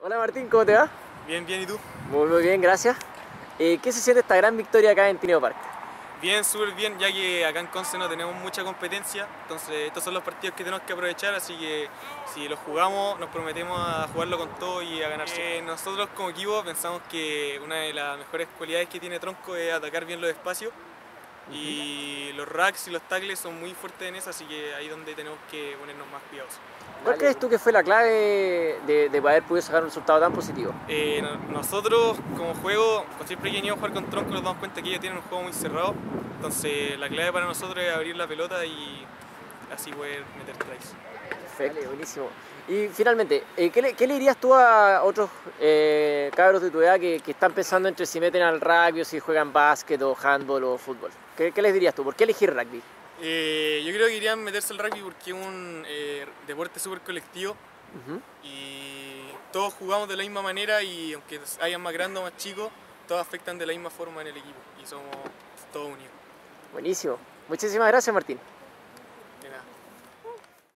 Hola Martín, ¿cómo te va? Bien, bien, ¿y tú? Muy bien, gracias. ¿Qué se siente esta gran victoria acá en Tineo Park? Bien, súper bien, ya que acá en Conce no tenemos mucha competencia, entonces estos son los partidos que tenemos que aprovechar, así que si los jugamos nos prometemos a jugarlo con todo y a ganar siempre. Nosotros como equipo pensamos que una de las mejores cualidades que tiene Tronco es atacar bien los espacios y los racks y los tackles son muy fuertes en eso, así que ahí es donde tenemos que ponernos más cuidadosos. ¿Cuál crees tú que fue la clave de haber podido sacar un resultado tan positivo? Nosotros como juego, siempre que venimos a jugar con Tronco nos damos cuenta que ellos tienen un juego muy cerrado, entonces la clave para nosotros es abrir la pelota y así poder meter tries. Perfecto, vale, buenísimo. Y finalmente, ¿qué le dirías tú a otros cabros de tu edad que están pensando entre si meten al rugby o si juegan básquet o handball o fútbol? ¿Qué les dirías tú? ¿Por qué elegir rugby? Yo creo que irían meterse al rugby porque es un deporte súper colectivo y todos jugamos de la misma manera y aunque hayan más grandes o más chicos, todos afectan de la misma forma en el equipo y somos todos unidos. Buenísimo. Muchísimas gracias, Martín.